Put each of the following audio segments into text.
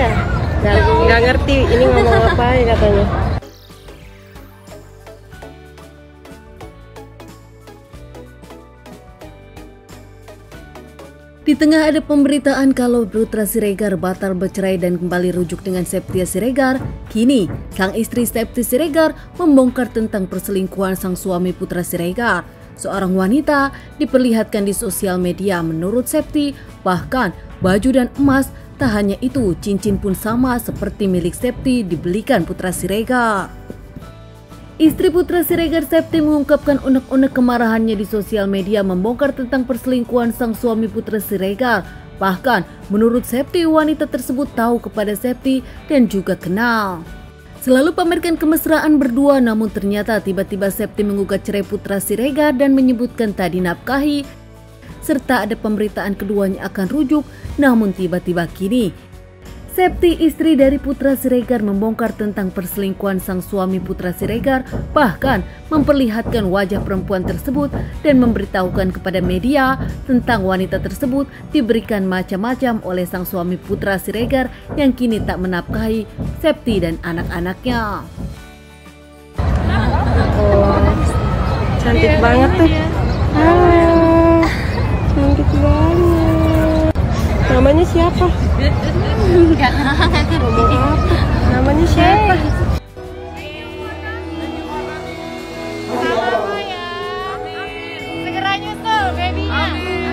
ya? Nggak ngerti ini ngomong apa ya katanya. Di tengah ada pemberitaan kalau Putra Siregar batal bercerai dan kembali rujuk dengan Septia Siregar, kini sang istri Septi Siregar membongkar tentang perselingkuhan sang suami Putra Siregar. Seorang wanita diperlihatkan di sosial media menurut Septi, bahkan baju dan emas, tak hanya itu cincin pun sama seperti milik Septi dibelikan Putra Siregar. Istri Putra Siregar Septi mengungkapkan unek-unek kemarahannya di sosial media membongkar tentang perselingkuhan sang suami Putra Siregar. Bahkan menurut Septi wanita tersebut tahu kepada Septi dan juga kenal. Selalu pamerkan kemesraan berdua, namun ternyata tiba-tiba Septi menggugat cerai Putra Siregar dan menyebutkan tak dinafkahi serta ada pemberitaan keduanya akan rujuk, namun tiba-tiba kini Septi, istri dari Putra Siregar, membongkar tentang perselingkuhan sang suami Putra Siregar, bahkan memperlihatkan wajah perempuan tersebut dan memberitahukan kepada media tentang wanita tersebut diberikan macam-macam oleh sang suami Putra Siregar yang kini tak menafkahi Septi dan anak-anaknya. Oh, cantik banget tuh. Cantik banget. Namanya siapa? Namanya siapa? Segera nyusul babynya.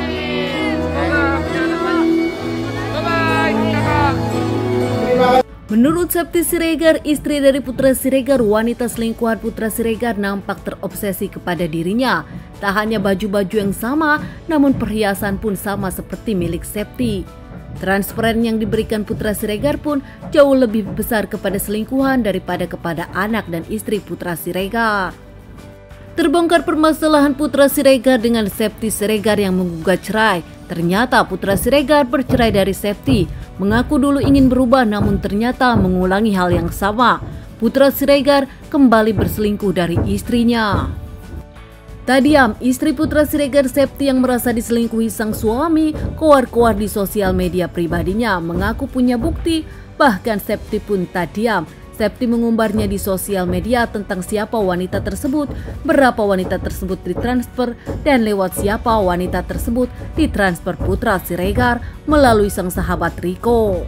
Menurut Septi Siregar, istri dari Putra Siregar, wanita selingkuhan Putra Siregar nampak terobsesi kepada dirinya. Tak hanya baju-baju yang sama, namun perhiasan pun sama seperti milik Septi. Transferan yang diberikan Putra Siregar pun jauh lebih besar kepada selingkuhan daripada kepada anak dan istri Putra Siregar. Terbongkar permasalahan Putra Siregar dengan Septi Siregar yang menggugat cerai. Ternyata Putra Siregar bercerai dari Septi, mengaku dulu ingin berubah namun ternyata mengulangi hal yang sama. Putra Siregar kembali berselingkuh dari istrinya. Tak diam, istri Putra Siregar Septi yang merasa diselingkuhi sang suami koar-koar di sosial media pribadinya, mengaku punya bukti. Bahkan Septi pun tak diam. Septi mengumbarnya di sosial media tentang siapa wanita tersebut, berapa wanita tersebut ditransfer, dan lewat siapa wanita tersebut ditransfer Putra Siregar melalui sang sahabat Riko.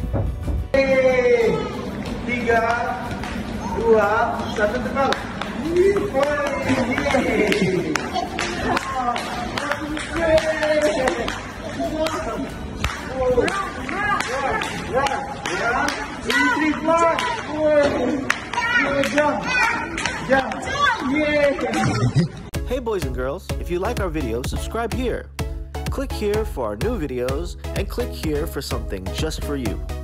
3, 2, 1, terbang. Hey boys and girls, if you like our videos, subscribe here. Click here for our new videos and click here for something just for you.